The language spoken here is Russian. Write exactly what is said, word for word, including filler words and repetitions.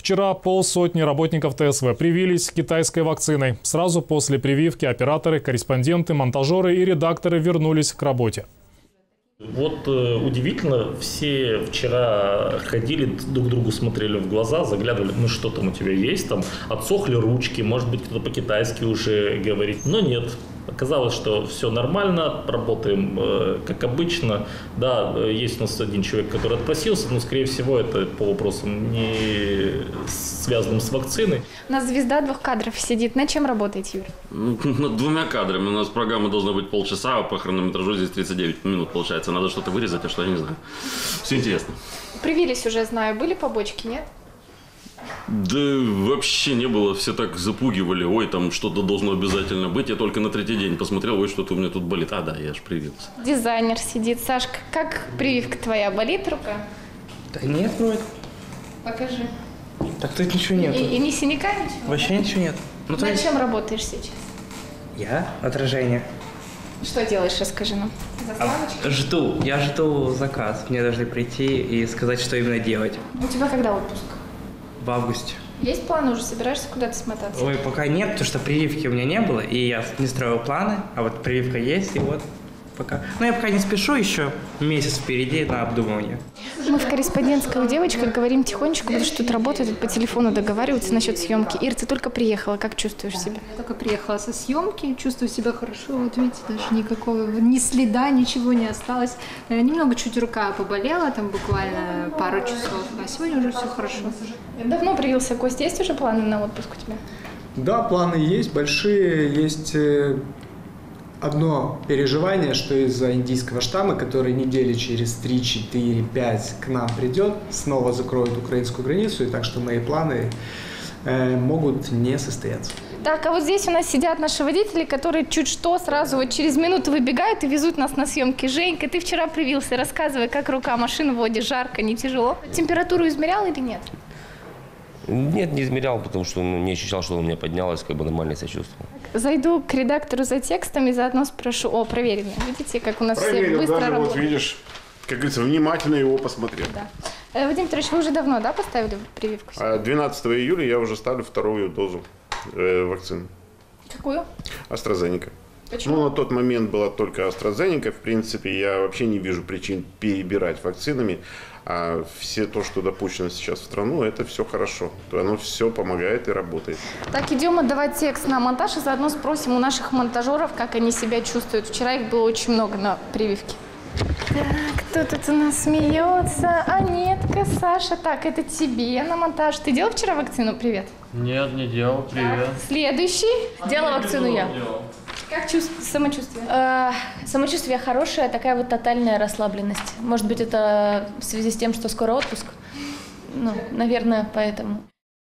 Вчера полсотни работников ТСВ привились китайской вакциной. Сразу после прививки операторы, корреспонденты, монтажеры и редакторы вернулись к работе. Вот э, удивительно, все вчера ходили, друг другу смотрели в глаза, заглядывали, ну что там у тебя есть, там отсохли ручки, может быть кто-то по-китайски уже говорит, но нет. Оказалось, что все нормально, работаем э, как обычно. Да, есть у нас один человек, который отпросился, но, скорее всего, это по вопросам не связанным с вакциной. У нас звезда двух кадров сидит. На чем работаете, Юр? Ну, над двумя кадрами. У нас программа должна быть полчаса, а по хронометражу здесь тридцать девять минут получается. Надо что-то вырезать, а что я не знаю. Все интересно. Привились уже, знаю. Были побочки, нет? Да вообще не было, все так запугивали, ой, там что-то должно обязательно быть, я только на третий день посмотрел, ой, что-то у меня тут болит, а да, я ж привился. Дизайнер сидит. Сашка, как прививка твоя, болит рука? Да нет, вроде. Покажи. Так тут ничего нет. И, и не синяка, ничего? Вообще ничего нет. Ну, Над есть... чем работаешь сейчас? Я? Отражение. Что делаешь, расскажи нам. А, жду, я жду заказ, мне должны прийти и сказать, что именно делать. У тебя когда отпуск? В августе. Есть планы уже? Собираешься куда-то смотаться? Ой, пока нет, потому что прививки у меня не было, и я не строил планы, а вот прививка есть, и вот пока. Но я пока не спешу, еще месяц впереди на обдумывание. Мы в корреспондентской у девочек говорим тихонечко, потому что тут работают, по телефону договариваются насчет съемки. Ир, ты только приехала, как чувствуешь себя? Я только приехала со съемки, чувствую себя хорошо. Вот видите, даже никакого, ни следа, ничего не осталось. Немного чуть рука поболела, там буквально пару часов, а сегодня уже все хорошо. Давно привился Костя, есть уже планы на отпуск у тебя? Да, планы есть, большие, есть одно переживание, что из-за индийского штамма, который недели через три, четыре, пять к нам придет, снова закроют украинскую границу, и так что мои планы э, могут не состояться. Так, а вот здесь у нас сидят наши водители, которые чуть что сразу вот через минуту выбегают и везут нас на съемки. Женька, ты вчера привился, рассказывай, как рука, машина водишь, жарко, не тяжело? Температуру измерял или нет? Нет, не измерял, потому что ну, не ощущал, что она у меня поднялась, как бы нормально себя чувствовал. Зайду к редактору за текстом и заодно спрошу. О, проверено. Видите, как у нас Проверил, все быстро даже работают. Вот видишь, как говорится, внимательно его посмотрел. Да. Э, Вадим Петрович, вы уже давно, да, поставили прививку? двенадцатого июля я уже ставлю вторую дозу э, вакцины. Какую? AstraZeneca. Почему? Ну, на тот момент была только AstraZeneca. В принципе, я вообще не вижу причин перебирать вакцинами. А все то, что допущено сейчас в страну, это все хорошо. Оно все помогает и работает. Так, идем отдавать текст на монтаж и заодно спросим у наших монтажеров, как они себя чувствуют. Вчера их было очень много на прививке. Так, кто тут у нас смеется? Анетка, Саша. Так, это тебе на монтаж. Ты делал вчера вакцину? Привет. Нет, не делал. Привет. Так, следующий. Делала вакцину я. Как чувств... самочувствие? Э, самочувствие хорошее, такая вот тотальная расслабленность. Может быть, это в связи с тем, что скоро отпуск? Ну, наверное, поэтому.